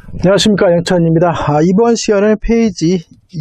안녕하십니까, 영찬입니다. 이번 시간은 페이지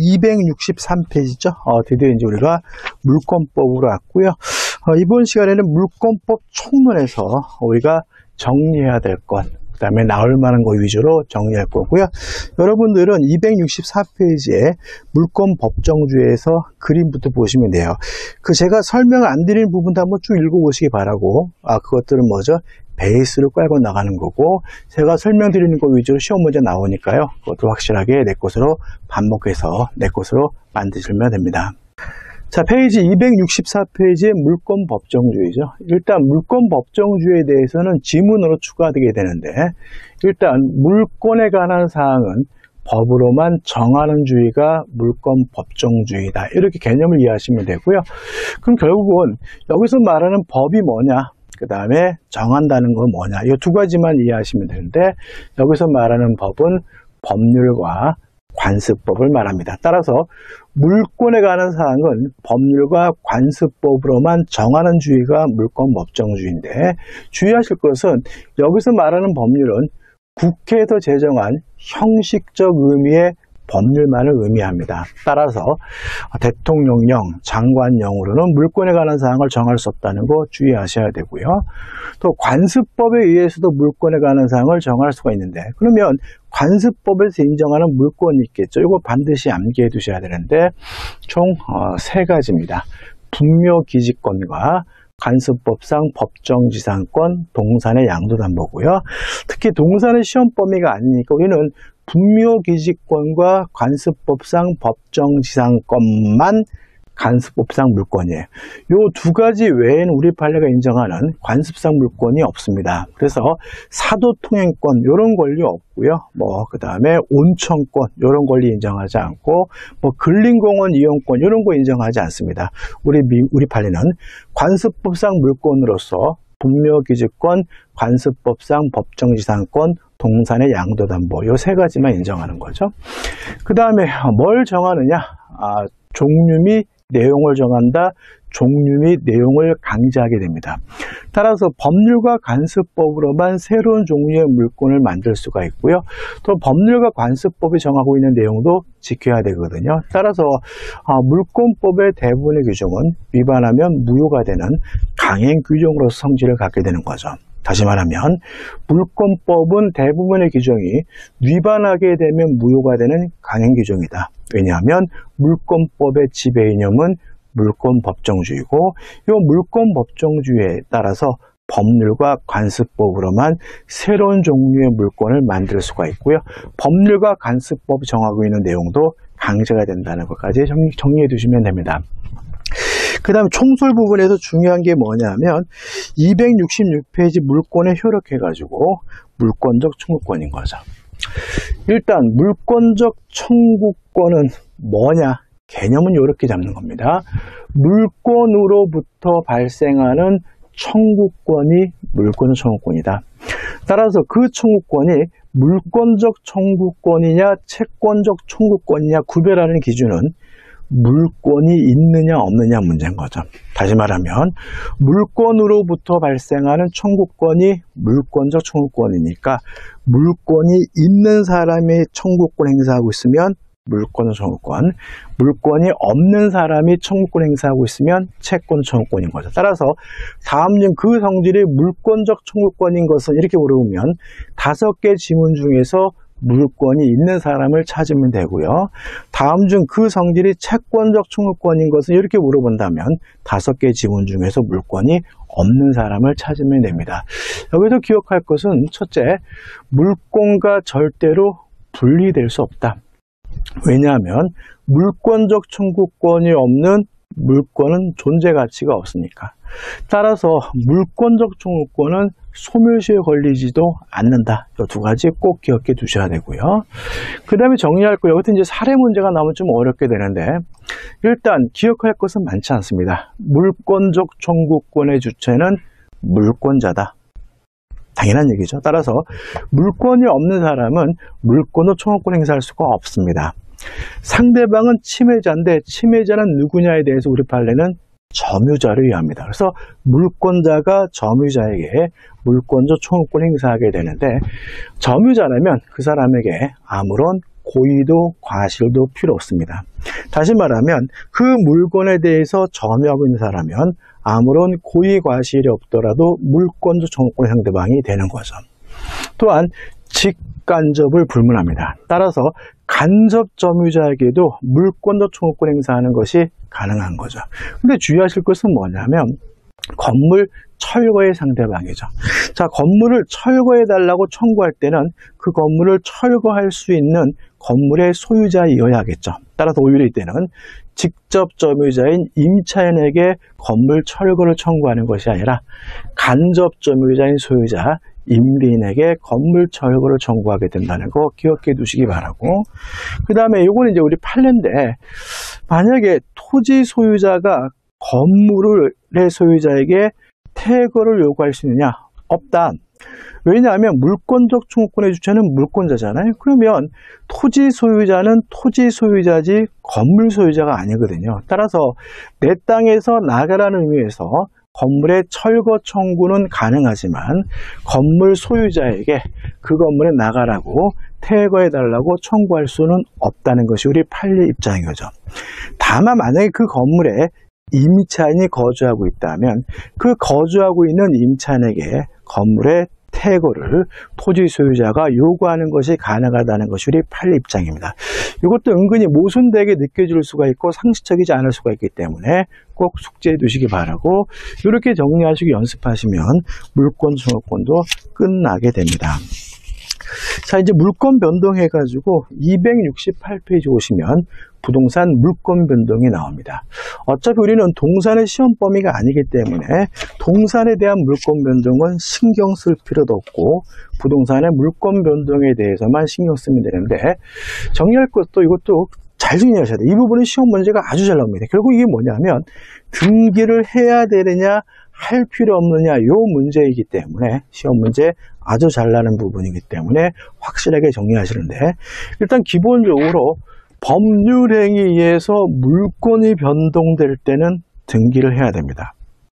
263페이지죠. 드디어 이제 우리가 물권법으로 왔고요. 이번 시간에는 물권법 총론에서 우리가 정리해야 될 것, 그 다음에 나올 만한 것 위주로 정리할 거고요. 여러분들은 264페이지에 물권 법정주에서 그림부터 보시면 돼요. 제가 설명 안 드린 부분도 한번 쭉 읽어보시기 바라고, 그것들은 뭐죠? 베이스를 깔고 나가는 거고, 제가 설명드리는 것 위주로 시험 문제 나오니까요. 그것도 확실하게 내 것으로 반복해서 내 것으로 만드시면 됩니다. 자, 페이지 264페이지의 물권 법정주의죠. 일단 물권 법정주의에 대해서는 지문으로 추가되게 되는데, 일단 물권에 관한 사항은 법으로만 정하는 주의가 물권 법정주의다. 이렇게 개념을 이해하시면 되고요. 그럼 결국은 여기서 말하는 법이 뭐냐? 그 다음에 정한다는 건 뭐냐? 이 두 가지만 이해하시면 되는데, 여기서 말하는 법은 법률과 관습법을 말합니다. 따라서 물권에 관한 사항은 법률과 관습법으로만 정하는 주의가 물권 법정주의인데, 주의하실 것은 여기서 말하는 법률은 국회에서 제정한 형식적 의미의 법률만을 의미합니다. 따라서 대통령령, 장관령으로는 물권에 관한 사항을 정할 수 없다는 거 주의하셔야 되고요. 또 관습법에 의해서도 물권에 관한 사항을 정할 수가 있는데, 그러면 관습법에서 인정하는 물권이 있겠죠. 이거 반드시 암기해 두셔야 되는데, 총 3가지입니다. 분묘기지권과 관습법상 법정지상권, 동산의 양도담보고요. 특히 동산의 시험 범위가 아니니까 우리는 분묘기지권과 관습법상 법정지상권만 관습법상 물권이에요. 이 두 가지 외에는 우리 판례가 인정하는 관습상 물권이 없습니다. 그래서 사도통행권 이런 권리 없고요. 그 다음에 온천권 이런 권리 인정하지 않고, 근린공원 이용권 이런 거 인정하지 않습니다. 우리 판례는 관습법상 물권으로서 분묘기지권, 관습법상 법정지상권, 동산의 양도담보 이 3가지만 인정하는 거죠. 그 다음에 뭘 정하느냐? 종류 및 내용을 정한다. 종류 및 내용을 강제하게 됩니다. 따라서 법률과 관습법으로만 새로운 종류의 물권을 만들 수가 있고요. 또 법률과 관습법이 정하고 있는 내용도 지켜야 되거든요. 따라서 물권법의 대부분의 규정은 위반하면 무효가 되는 강행 규정으로서 성질을 갖게 되는 거죠. 다시 말하면 물권법은 대부분의 규정이 위반하게 되면 무효가 되는 강행 규정이다. 왜냐하면 물권법의 지배 이념은 물권 법정주의고, 이 물권 법정주의에 따라서 법률과 관습법으로만 새로운 종류의 물권을 만들 수가 있고요. 법률과 관습법이 정하고 있는 내용도 강제가 된다는 것까지 정리해 두시면 됩니다. 그 다음에 총설 부분에서 중요한 게 뭐냐면 266페이지 물권에 효력해가지고 물권적 청구권인 거죠. 일단 물권적 청구권은 뭐냐? 개념은 이렇게 잡는 겁니다. 물권으로부터 발생하는 청구권이 물권적 청구권이다. 따라서 그 청구권이 물권적 청구권이냐 채권적 청구권이냐 구별하는 기준은 물권이 있느냐 없느냐 문제인 거죠. 다시 말하면 물권으로부터 발생하는 청구권이 물권적 청구권이니까 물권이 있는 사람이 청구권 행사하고 있으면 물권적 청구권, 물권이 없는 사람이 청구권 행사하고 있으면 채권 청구권인 거죠. 따라서 다음 중 그 성질이 물권적 청구권인 것은 이렇게 물어보면 5개 지문 중에서 물권이 있는 사람을 찾으면 되고요. 다음 중 그 성질이 채권적 청구권인 것은 이렇게 물어본다면 5개 지문 중에서 물권이 없는 사람을 찾으면 됩니다. 여기서 기억할 것은 첫째, 물권과 절대로 분리될 수 없다. 왜냐하면 물권적 청구권이 없는 물권은 존재 가치가 없으니까. 따라서 물권적 청구권은 소멸시효에 걸리지도 않는다. 이 2가지 꼭 기억해 두셔야 되고요. 그 다음에 정리할 거, 여기서 이제 사례 문제가 나오면 좀 어렵게 되는데, 일단 기억할 것은 많지 않습니다. 물권적 청구권의 주체는 물권자다. 당연한 얘기죠. 따라서 물권이 없는 사람은 물권으로 청구권 행사할 수가 없습니다. 상대방은 침해자인데 침해자는 누구냐에 대해서 우리 판례는 점유자를 의합니다. 그래서 물권자가 점유자에게 물권적 청구권 행사하게 되는데, 점유자라면 그 사람에게 아무런 고의도 과실도 필요 없습니다. 다시 말하면 그 물건에 대해서 점유하고 있는 사람은 아무런 고의 과실이 없더라도 물권적 청구권 상대방이 되는 거죠. 또한 직간접을 불문합니다. 따라서 간접 점유자에게도 물권적 청구권 행사하는 것이 가능한 거죠. 근데 주의하실 것은 뭐냐면 건물 철거의 상대방이죠. 자, 건물을 철거해 달라고 청구할 때는 그 건물을 철거할 수 있는 건물의 소유자이어야겠죠. 따라서 오히려 이때는 직접 점유자인 임차인에게 건물 철거를 청구하는 것이 아니라 간접 점유자인 소유자 임대인에게 건물 철거를 청구하게 된다는 거 기억해 두시기 바라고, 그 다음에 이거는 이제 우리 판례인데, 만약에 토지 소유자가 건물의 소유자에게 퇴거를 요구할 수 있느냐? 없다. 왜냐하면 물권적 청구권의 주체는 물권자잖아요. 그러면 토지 소유자는 토지 소유자지 건물 소유자가 아니거든요. 따라서 내 땅에서 나가라는 의미에서 건물의 철거 청구는 가능하지만 건물 소유자에게 그 건물에 나가라고 퇴거해달라고 청구할 수는 없다는 것이 우리 판례 입장인 거죠. 다만 만약에 그 건물에 임차인이 거주하고 있다면 그 거주하고 있는 임차인에게 건물의 퇴거를 토지 소유자가 요구하는 것이 가능하다는 것이 우리 판례 입장입니다. 이것도 은근히 모순되게 느껴질 수가 있고 상식적이지 않을 수가 있기 때문에 꼭 숙지해 두시기 바라고, 이렇게 정리하시고 연습하시면 물권 청구권도 끝나게 됩니다. 자, 이제 물권 변동해가지고 268페이지 오시면 부동산 물권 변동이 나옵니다. 어차피 우리는 동산의 시험 범위가 아니기 때문에 동산에 대한 물권 변동은 신경 쓸 필요도 없고 부동산의 물권 변동에 대해서만 신경 쓰면 되는데, 정리할 것도 이것도 잘 정리하셔야 돼요. 이 부분은 시험 문제가 아주 잘 나옵니다. 결국 이게 뭐냐면 등기를 해야 되느냐 할 필요 없느냐 이 문제이기 때문에 시험 문제 아주 잘 나는 부분이기 때문에 확실하게 정리하시는데, 일단 기본적으로 법률행위에 의해서 물권이 변동될 때는 등기를 해야 됩니다.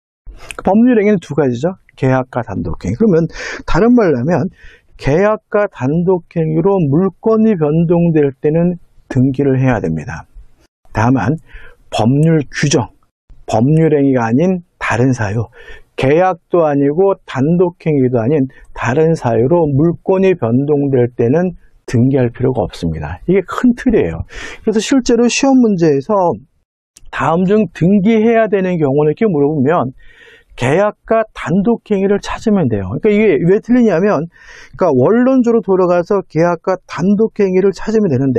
법률행위는 두 가지죠. 계약과 단독행위. 그러면 다른 말로 하면 계약과 단독행위로 물권이 변동될 때는 등기를 해야 됩니다. 다만 법률 규정, 법률행위가 아닌 다른 사유, 계약도 아니고 단독행위도 아닌 다른 사유로 물권이 변동될 때는 등기할 필요가 없습니다. 이게 큰 틀이에요. 그래서 실제로 시험 문제에서 다음 중 등기해야 되는 경우는 이렇게 물어보면 계약과 단독행위를 찾으면 돼요. 그러니까 이게 왜 틀리냐면, 그러니까 원론적으로 돌아가서 계약과 단독행위를 찾으면 되는데,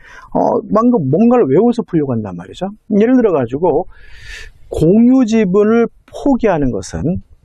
방금 뭔가를 외워서 풀려고 한단 말이죠. 예를 들어가지고, 공유 지분을 포기하는 것은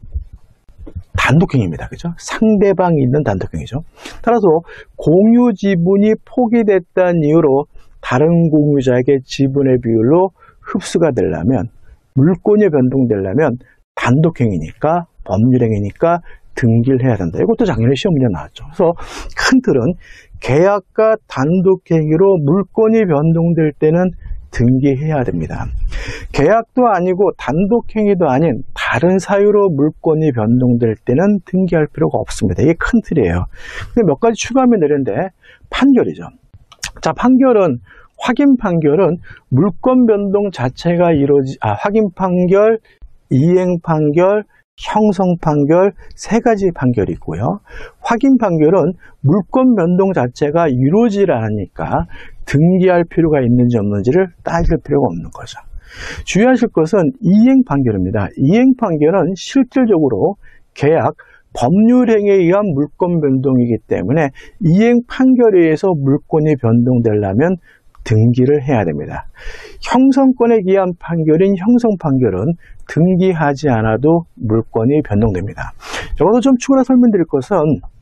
단독행위입니다. 그죠? 상대방이 있는 단독행위죠. 따라서 공유 지분이 포기됐다는 이유로 다른 공유자에게 지분의 비율로 흡수가 되려면, 물권이 변동되려면 단독행위니까, 법률행위니까 등기를 해야 된다. 이것도 작년에 시험 문제 나왔죠. 그래서 큰 틀은 계약과 단독행위로 물권이 변동될 때는 등기해야 됩니다. 계약도 아니고 단독행위도 아닌 다른 사유로 물권이 변동될 때는 등기할 필요가 없습니다. 이게 큰 틀이에요. 근데 몇 가지 추가하면 되는데, 판결이죠. 자, 확인 판결은 물권 변동 자체가 확인 판결, 이행 판결, 형성 판결 세 가지 판결이 있고요. 확인 판결은 물권 변동 자체가 이루어지지 않으니까 등기할 필요가 있는지 없는지를 따질 필요가 없는 거죠. 주의하실 것은 이행 판결입니다. 이행 판결은 실질적으로 계약, 법률행위에 의한 물권 변동이기 때문에 이행 판결에 의해서 물권이 변동되려면 등기를 해야 됩니다. 형성권에 기한 판결인 형성 판결은 등기하지 않아도 물권이 변동됩니다. 여기서 좀 추가로 설명드릴 것은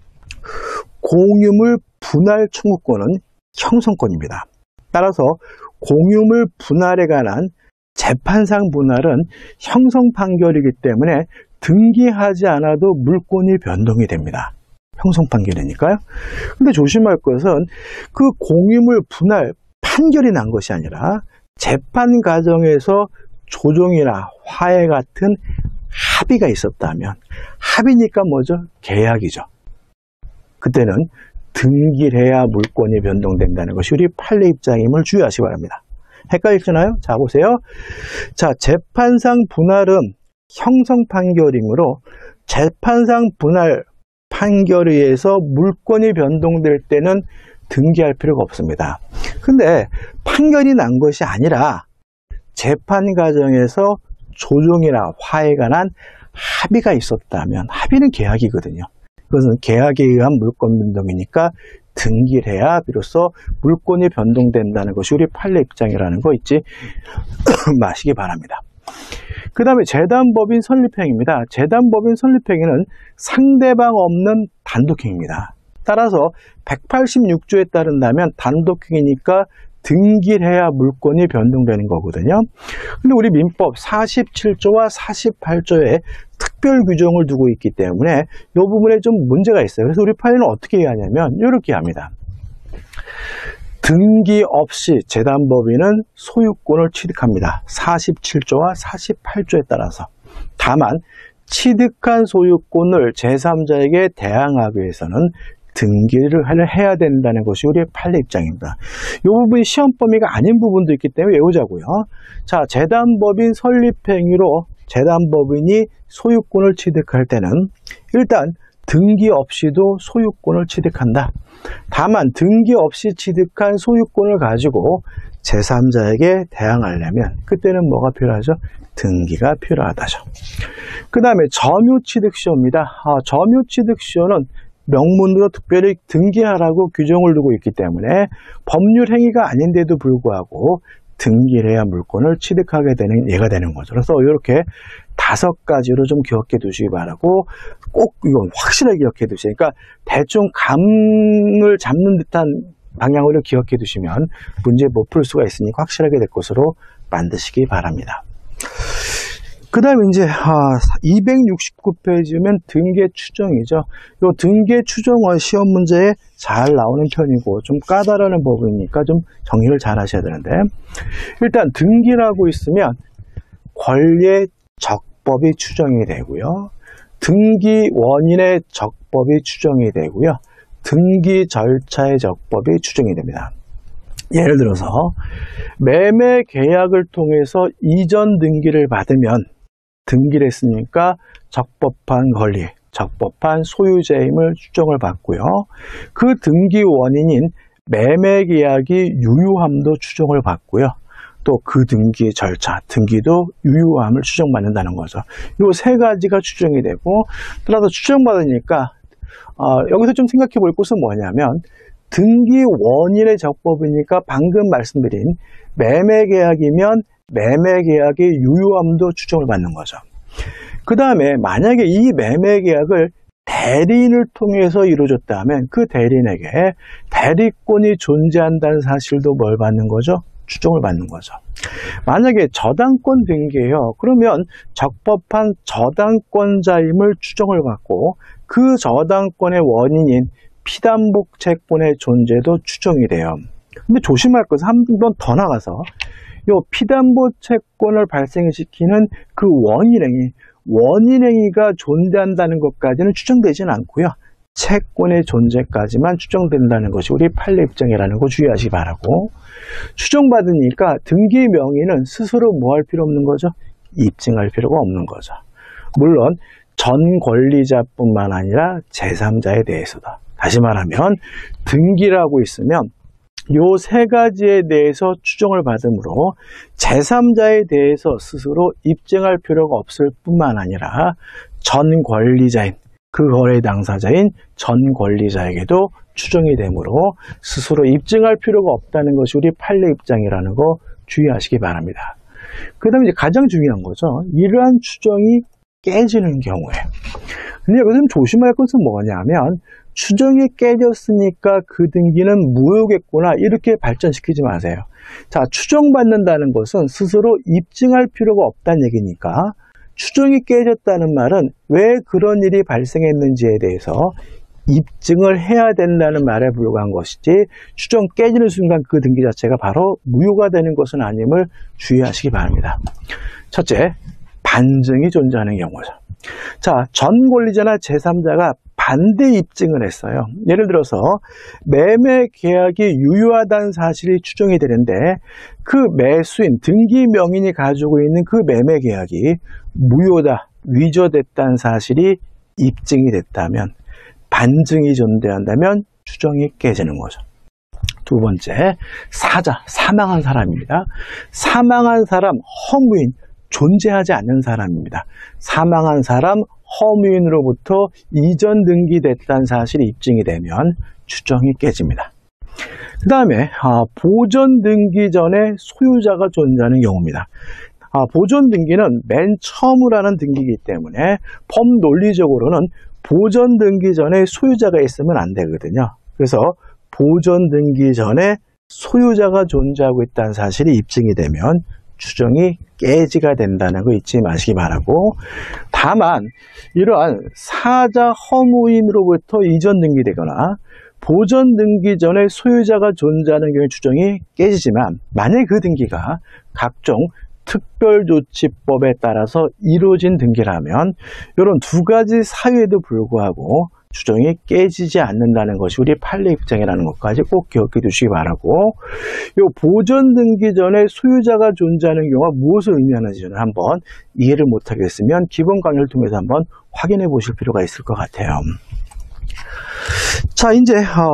공유물 분할 청구권은 형성권입니다. 따라서 공유물 분할에 관한 재판상 분할은 형성 판결이기 때문에 등기하지 않아도 물권이 변동이 됩니다. 형성 판결이니까요. 근데 조심할 것은 그 공유물 분할 판결이 난 것이 아니라 재판 과정에서 조정이나 화해 같은 합의가 있었다면, 합의니까 뭐죠? 계약이죠. 그때는 등기해야 물권이 변동된다는 것이 우리 판례 입장임을 주의하시기 바랍니다. 헷갈리시나요? 자, 보세요. 자, 재판상 분할은 형성 판결이므로 재판상 분할 판결에 의해서 물권이 변동될 때는 등기할 필요가 없습니다. 근데 판결이 난 것이 아니라 재판 과정에서 조정이나 화해가 난 합의가 있었다면, 합의는 계약이거든요. 그것은 계약에 의한 물권 변동이니까 등기를 해야 비로소 물권이 변동된다는 것이 우리 판례 입장이라는 거 잊지 마시기 바랍니다. 그 다음에 재단법인 설립행위입니다. 재단법인 설립행위는 상대방 없는 단독행위입니다. 따라서 186조에 따른다면 단독행위니까 등기를 해야 물권이 변동되는 거거든요. 근데 우리 민법 47조와 48조에 특별 규정을 두고 있기 때문에 이 부분에 좀 문제가 있어요. 그래서 우리 판례는 어떻게 해야 하냐면 이렇게 합니다. 등기 없이 재단법인은 소유권을 취득합니다. 47조와 48조에 따라서. 다만 취득한 소유권을 제3자에게 대항하기 위해서는 등기를 해야 된다는 것이 우리의 판례 입장입니다. 이 부분이 시험 범위가 아닌 부분도 있기 때문에 외우자고요. 자, 재단법인 설립행위로 재단법인이 소유권을 취득할 때는 일단 등기 없이도 소유권을 취득한다. 다만 등기 없이 취득한 소유권을 가지고 제3자에게 대항하려면 그때는 뭐가 필요하죠? 등기가 필요하다죠. 그 다음에 점유취득시효입니다. 점유취득시효는 명문으로 특별히 등기하라고 규정을 두고 있기 때문에 법률 행위가 아닌데도 불구하고 등기를 해야 물권을 취득하게 되는 예가 되는 거죠. 그래서 이렇게 5가지로 좀 기억해 두시기 바라고, 꼭 이건 확실하게 기억해 두시니까, 그러니까 대충 감을 잡는 듯한 방향으로 기억해 두시면 문제 못 풀 수가 있으니까 확실하게 될 것으로 만드시기 바랍니다. 그 다음에 이제 269페이지면 등기 추정이죠. 이 등기 추정은 시험 문제에 잘 나오는 편이고 좀 까다로운 부분이니까 좀 정리를 잘 하셔야 되는데, 일단 등기라고 있으면 권리의 적법이 추정이 되고요. 등기 원인의 적법이 추정이 되고요. 등기 절차의 적법이 추정이 됩니다. 예를 들어서 매매 계약을 통해서 이전 등기를 받으면 등기를 했으니까 적법한 권리, 적법한 소유자임을 추정을 받고요. 그 등기 원인인 매매 계약이 유효함도 추정을 받고요. 또 그 등기 절차, 등기도 유효함을 추정받는다는 거죠. 이 3가지가 추정이 되고, 따라서 추정받으니까 여기서 좀 생각해 볼 것은 뭐냐면, 등기 원인의 적법이니까 방금 말씀드린 매매 계약이면 매매 계약의 유효함도 추정을 받는 거죠. 그 다음에 만약에 이 매매 계약을 대리인을 통해서 이루어졌다면 그 대리인에게 대리권이 존재한다는 사실도 뭘 받는 거죠? 추정을 받는 거죠. 만약에 저당권 등기예요. 그러면 적법한 저당권자임을 추정을 받고 그 저당권의 원인인 피담복 채권의 존재도 추정이 돼요. 근데 조심할 것은 한 번 더 나가서 이 피담복 채권을 발생시키는 그 원인행위가 존재한다는 것까지는 추정되지는 않고요. 채권의 존재까지만 추정된다는 것이 우리 판례 입장이라는 거 주의하시기 바라고, 추정받으니까 등기 명의는 스스로 뭐 할 필요 없는 거죠? 입증할 필요가 없는 거죠. 물론 전 권리자뿐만 아니라 제3자에 대해서도. 다시 말하면 등기라고 있으면 요 3가지에 대해서 추정을 받으므로 제3자에 대해서 스스로 입증할 필요가 없을 뿐만 아니라 전 권리자인, 그 거래 당사자인 전 권리자에게도 추정이 되므로 스스로 입증할 필요가 없다는 것이 우리 판례 입장이라는 거 주의하시기 바랍니다. 그 다음에 이제 가장 중요한 거죠. 이러한 추정이 깨지는 경우에. 근데 여기서 좀 조심할 것은 뭐냐면, 추정이 깨졌으니까 그 등기는 무효겠구나 이렇게 발전시키지 마세요. 자, 추정받는다는 것은 스스로 입증할 필요가 없다는 얘기니까 추정이 깨졌다는 말은 왜 그런 일이 발생했는지에 대해서 입증을 해야 된다는 말에 불과한 것이지, 추정 깨지는 순간 그 등기 자체가 바로 무효가 되는 것은 아님을 주의하시기 바랍니다. 첫째, 반증이 존재하는 경우죠. 자, 전 권리자나 제3자가 반대 입증을 했어요. 예를 들어서 매매 계약이 유효하다는 사실이 추정이 되는데 그 매수인, 등기 명인이 가지고 있는 그 매매 계약이 무효다, 위조됐다는 사실이 입증이 됐다면, 반증이 존재한다면 추정이 깨지는 거죠. 두 번째, 사자, 사망한 사람입니다. 사망한 사람, 허무인, 존재하지 않는 사람입니다. 사망한 사람, 허무인으로부터 이전 등기됐다는 사실이 입증이 되면 추정이 깨집니다. 그 다음에 보존 등기 전에 소유자가 존재하는 경우입니다. 보존 등기는 맨 처음으로 하는 등기이기 때문에 법 논리적으로는 보존 등기 전에 소유자가 있으면 안 되거든요. 그래서 보존 등기 전에 소유자가 존재하고 있다는 사실이 입증이 되면 추정이 깨지가 된다는 거 잊지 마시기 바라고, 다만 이러한 사자 허무인으로부터 이전 등기되거나 보존 등기 전에 소유자가 존재하는 경우에 추정이 깨지지만, 만약에 그 등기가 각종 특별조치법에 따라서 이루어진 등기라면 이런 두 가지 사유에도 불구하고 추정이 깨지지 않는다는 것이 우리 판례 입장이라는 것까지 꼭 기억해 두시기 바라고, 이 보존 등기 전에 소유자가 존재하는 경우가 무엇을 의미하는지는 한번 이해를 못하겠으면 기본 강의를 통해서 한번 확인해 보실 필요가 있을 것 같아요. 자, 이제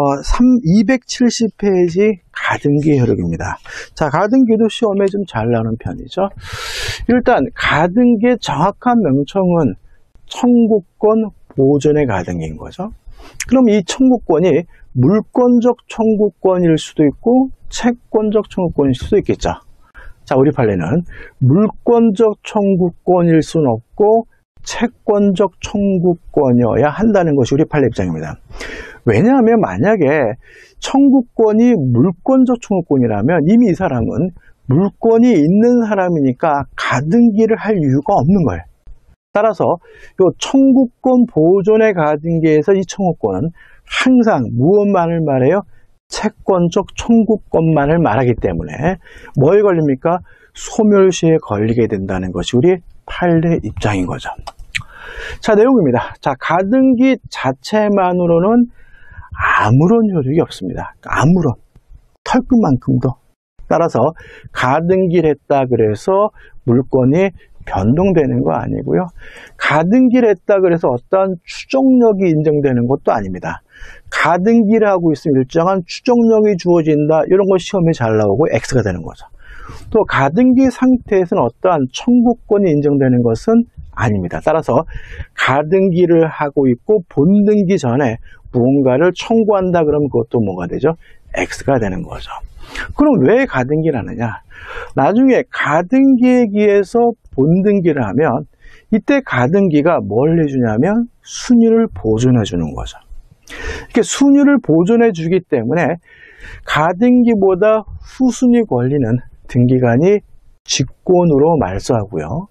270페이지 가등기 효력입니다. 자, 가등기도 시험에 좀 잘 나오는 편이죠. 일단 가등기의 정확한 명称은 청구권 보존의 가등기인 거죠. 그럼 이 청구권이 물권적 청구권일 수도 있고 채권적 청구권일 수도 있겠죠. 자, 우리 판례는 물권적 청구권일 수는 없고 채권적 청구권이어야 한다는 것이 우리 판례 입장입니다. 왜냐하면 만약에 청구권이 물권적 청구권이라면 이미 이 사람은 물권이 있는 사람이니까 가등기를 할 이유가 없는 거예요. 따라서 이 청구권 보존의 가등기에서 이 청구권은 항상 무엇만을 말해요? 채권적 청구권만을 말하기 때문에 뭐에 걸립니까? 소멸시에 걸리게 된다는 것이 우리 판례 입장인 거죠. 자, 내용입니다. 자, 가등기 자체만으로는 아무런 효력이 없습니다. 아무런, 털끝만큼도. 따라서 가등기를 했다 그래서 물권이 변동되는 거 아니고요. 가등기를 했다 그래서 어떠한 추정력이 인정되는 것도 아닙니다. 가등기를 하고 있으면 일정한 추정력이 주어진다, 이런 거 시험에 잘 나오고 X가 되는 거죠. 또 가등기 상태에서는 어떠한 청구권이 인정되는 것은 아닙니다. 따라서 가등기를 하고 있고 본등기 전에 무언가를 청구한다 그러면 그것도 뭐가 되죠? X가 되는 거죠. 그럼 왜 가등기를 하느냐? 나중에 가등기에 기해서 본등기를 하면 이때 가등기가 뭘 해주냐면 순위를 보존해 주는 거죠. 이렇게 순위를 보존해 주기 때문에 가등기보다 후순위 권리는 등기관이 직권으로 말소하고요.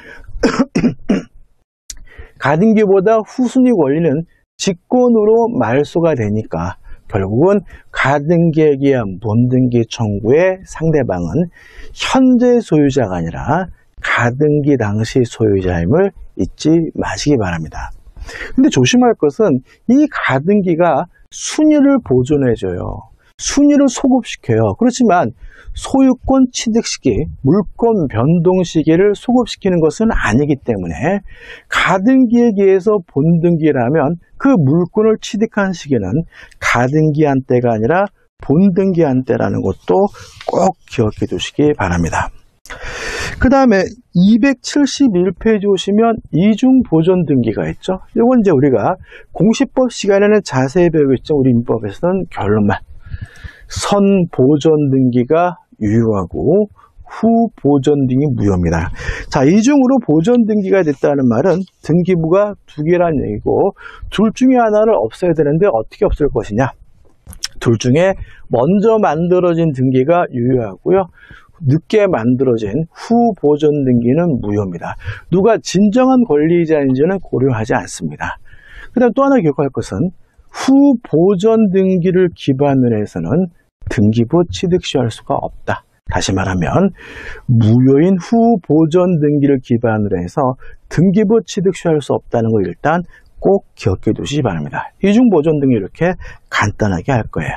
가등기보다 후순위 권리는 직권으로 말소가 되니까 결국은 가등기에 기한 본등기 청구의 상대방은 현재 소유자가 아니라 가등기 당시 소유자임을 잊지 마시기 바랍니다. 근데 조심할 것은 이 가등기가 순위를 보존해줘요. 순위를 소급시켜요. 그렇지만 소유권 취득 시기, 물권 변동 시기를 소급시키는 것은 아니기 때문에 가등기에 기해서 본등기라면 그 물권을 취득한 시기는 가등기한 때가 아니라 본등기한 때라는 것도 꼭 기억해 두시기 바랍니다. 그 다음에 271페이지 오시면 이중보존 등기가 있죠. 이건 이제 우리가 공시법 시간에는 자세히 배우겠죠. 우리 민법에서는 결론만. 선 보존 등기가 유효하고 후 보존 등기 무효입니다. 자, 이중으로 보존 등기가 됐다는 말은 등기부가 두 개라는 얘기고 둘 중에 하나를 없애야 되는데 어떻게 없앨 것이냐? 둘 중에 먼저 만들어진 등기가 유효하고요. 늦게 만들어진 후 보존 등기는 무효입니다. 누가 진정한 권리자인지는 고려하지 않습니다. 그 다음 또 하나 기억할 것은 후 보존 등기를 기반으로 해서는 등기부 취득 시효할 수가 없다. 다시 말하면 무효인 후 보존 등기를 기반으로 해서 등기부 취득 시효할 수 없다는 걸 일단 꼭 기억해 두시기 바랍니다. 이중 보존 등기 이렇게 간단하게 할 거예요.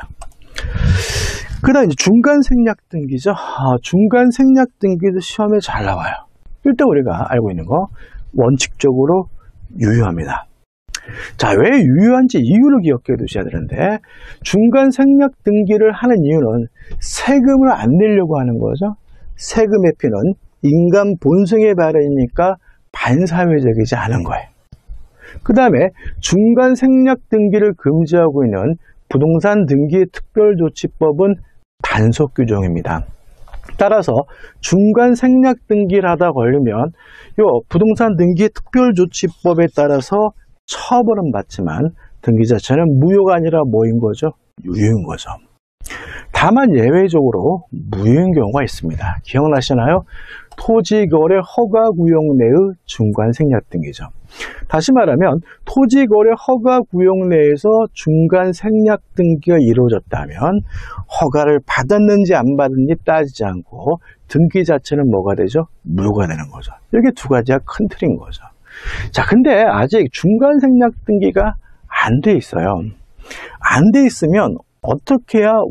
그 다음 이제 중간 생략 등기죠. 중간 생략 등기도 시험에 잘 나와요. 일단 우리가 알고 있는 거 원칙적으로 유효합니다. 자, 왜 유효한지 이유를 기억해 두셔야 되는데, 중간 생략 등기를 하는 이유는 세금을 안 내려고 하는 거죠. 세금 회피는 인간 본성의 발현이니까 반사회적이지 않은 거예요. 그 다음에 중간 생략 등기를 금지하고 있는 부동산 등기 특별조치법은 단속 규정입니다. 따라서 중간 생략 등기를 하다 걸리면 이 부동산 등기 특별조치법에 따라서 처벌은 받지만 등기 자체는 무효가 아니라 뭐인 거죠? 유효인 거죠. 다만 예외적으로 무효인 경우가 있습니다. 기억나시나요? 토지거래 허가구역 내의 중간 생략 등기죠. 다시 말하면 토지거래 허가구역 내에서 중간 생략 등기가 이루어졌다면 허가를 받았는지 안 받았는지 따지지 않고 등기 자체는 뭐가 되죠? 무효가 되는 거죠. 이게 두 가지가 큰 틀인 거죠. 자, 근데 아직 중간 생략 등기가 안 돼 있어요. 안 돼 있으면 어떻게 해야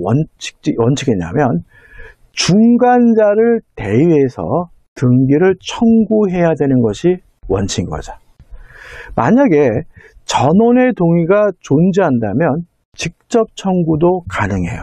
원칙이냐면 중간자를 대위해서 등기를 청구해야 되는 것이 원칙인 거죠. 만약에 전원의 동의가 존재한다면 직접 청구도 가능해요.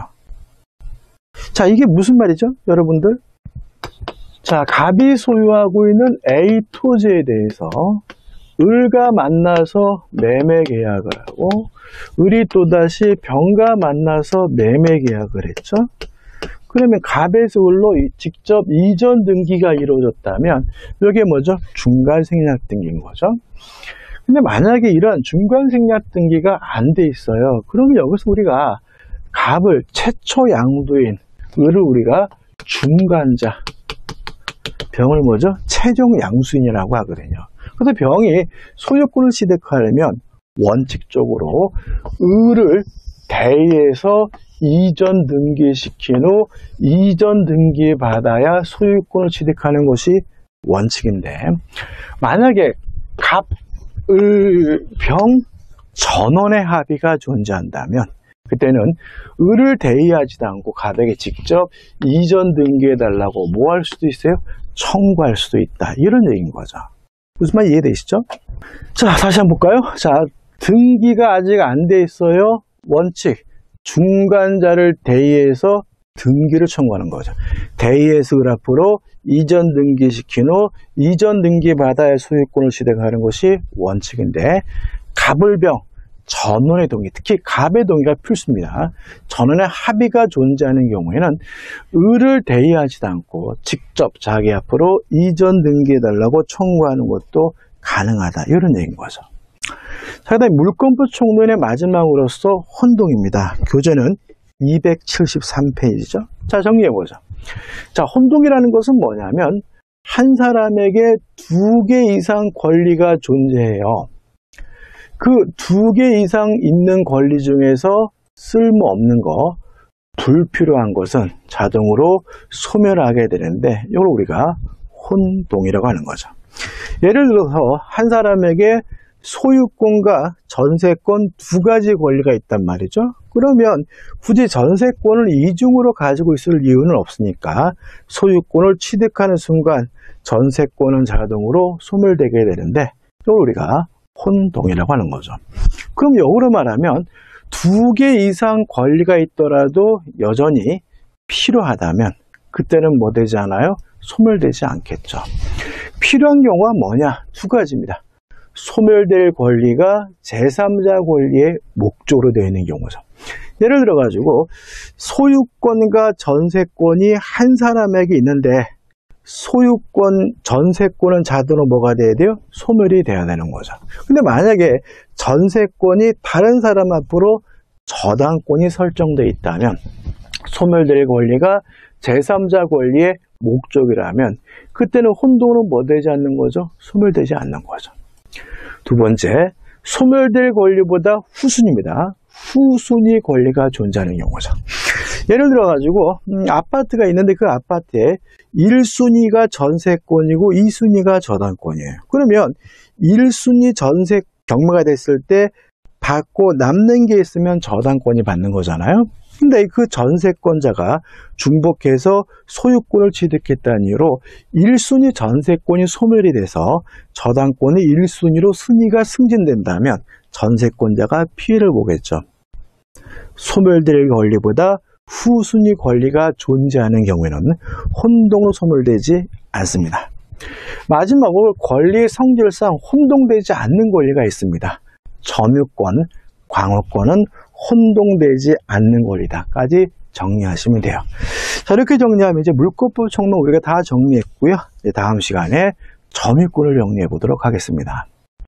자, 이게 무슨 말이죠, 여러분들? 자, 갑이 소유하고 있는 A 토지에 대해서 을과 만나서 매매 계약을 하고 을이 또다시 병과 만나서 매매 계약을 했죠. 그러면 갑에서 을로 직접 이전 등기가 이루어졌다면 이게 뭐죠? 중간 생략 등기인 거죠. 근데 만약에 이런 중간 생략 등기가 안 돼 있어요. 그러면 여기서 우리가 갑을 최초 양도인 을을 우리가 중간자, 병을 뭐죠? 최종 양수인이라고 하거든요. 그래서 병이 소유권을 취득하려면 원칙적으로 을을 대의해서 이전 등기시킨 후 이전 등기 받아야 소유권을 취득하는 것이 원칙인데, 만약에 갑, 을, 병 전원의 합의가 존재한다면 그때는 을을 대의하지도 않고 갑에게 직접 이전 등기해달라고 뭐 할 수도 있어요? 청구할 수도 있다. 이런 얘기인 거죠. 무슨 말 이해되시죠? 자, 다시 한번 볼까요? 자, 등기가 아직 안 돼 있어요. 원칙, 중간자를 대의해서 등기를 청구하는 거죠. 대의해서 을 앞으로 이전 등기시킨 후 이전 등기 받아야 소유권을 취득하는 것이 원칙인데, 갑을병 전원의 동의, 특히 갑의 동의가 필수입니다. 전원의 합의가 존재하는 경우에는 을을 대의하지도 않고 직접 자기 앞으로 이전 등기해달라고 청구하는 것도 가능하다. 이런 얘기인 거죠. 자, 그 다음에 물권법 총론의 마지막으로서 혼동입니다. 교재는 273페이지죠. 자, 정리해보죠. 자, 혼동이라는 것은 뭐냐면 한 사람에게 두 개 이상 권리가 존재해요. 그 두 개 이상 있는 권리 중에서 쓸모없는 거, 불필요한 것은 자동으로 소멸하게 되는데 이걸 우리가 혼동이라고 하는 거죠. 예를 들어서 한 사람에게 소유권과 전세권 두 가지 권리가 있단 말이죠. 그러면 굳이 전세권을 이중으로 가지고 있을 이유는 없으니까 소유권을 취득하는 순간 전세권은 자동으로 소멸되게 되는데 이걸 우리가 혼동이라고 하는 거죠. 그럼 역으로 말하면 두 개 이상 권리가 있더라도 여전히 필요하다면 그때는 뭐 되지 않아요? 소멸되지 않겠죠. 필요한 경우가 뭐냐? 두 가지입니다. 소멸될 권리가 제3자 권리의 목적으로 되어 있는 경우죠. 예를 들어 가지고 소유권과 전세권이 한 사람에게 있는데 소유권, 전세권은 자동으로 뭐가 돼야 돼요? 소멸이 돼야 되는 거죠. 근데 만약에 전세권이 다른 사람 앞으로 저당권이 설정되어 있다면 소멸될 권리가 제3자 권리의 목적이라면 그때는 혼동은 뭐 되지 않는 거죠? 소멸되지 않는 거죠. 두 번째, 소멸될 권리보다 후순입니다. 후순위 권리가 존재하는 경우죠. 예를 들어가지고 아파트가 있는데 그 아파트에 1순위가 전세권이고 2순위가 저당권이에요. 그러면 1순위 전세 경매가 됐을 때 받고 남는 게 있으면 저당권이 받는 거잖아요. 근데 그 전세권자가 중복해서 소유권을 취득했다는 이유로 1순위 전세권이 소멸이 돼서 저당권이 1순위로 순위가 승진된다면 전세권자가 피해를 보겠죠. 소멸될 권리보다 후순위 권리가 존재하는 경우에는 혼동으로 소멸되지 않습니다. 마지막으로 권리의 성질상 혼동되지 않는 권리가 있습니다. 점유권, 광호권은 혼동되지 않는 권리다까지 정리하시면 돼요. 자, 이렇게 정리하면 이제 물권법 총론 우리가 다 정리했고요. 이제 다음 시간에 점유권을 정리해 보도록 하겠습니다.